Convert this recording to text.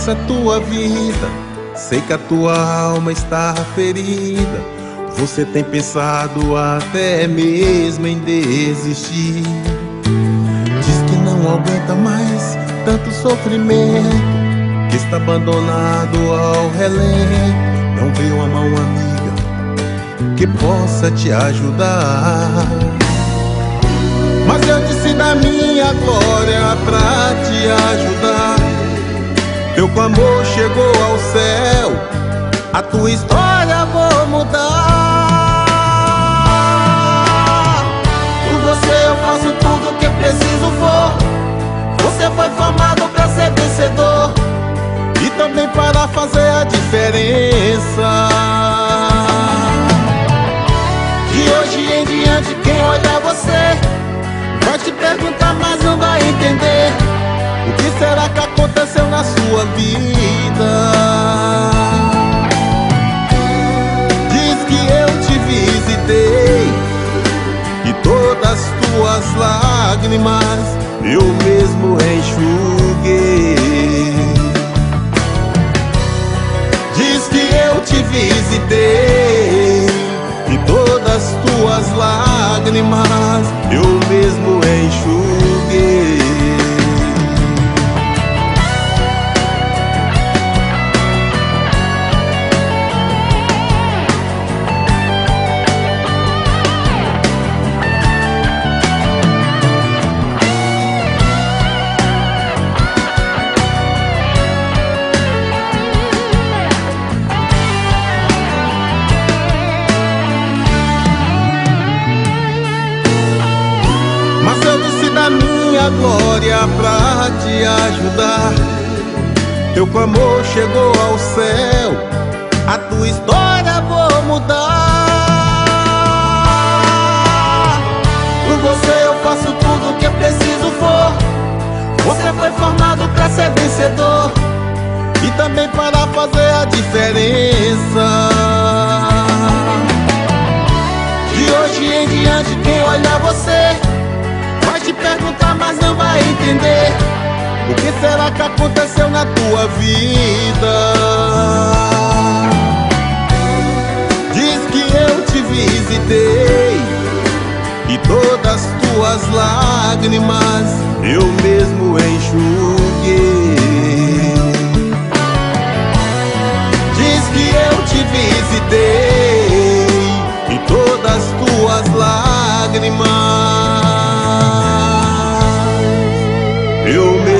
essa tua vida, sei que a tua alma está ferida. Você tem pensado até mesmo em desistir. Diz que não aguenta mais tanto sofrimento, que está abandonado ao relento. Não vê uma mão amiga que possa te ajudar. Mas eu disse da minha glória pra te ajudar. Teu clamor chegou ao céu, a tua história vou mudar. Por você eu faço tudo que preciso for. Você foi formado pra ser vencedor e também para fazer a diferença. De hoje em diante quem olhar você vai te perguntar, mas não vai entender o que será que aconteceu na sua vida. Diz que eu te visitei e todas as tuas lágrimas eu mesmo enxuguei. Diz que eu te visitei e todas as tuas lágrimas eu mesmo enxuguei. Minha glória pra te ajudar. Teu clamor chegou ao céu, a tua história vou mudar. Por você eu faço tudo que preciso for. Você foi formado pra ser vencedor e também para fazer a diferença. De hoje em diante quem olhar você vai te perguntar, mas não vai entender o que será que aconteceu na tua vida. Diz que eu te visitei e todas as tuas lágrimas eu mesmo enxuguei. Diz que eu te visitei e todas as tuas lágrimas eu mesmo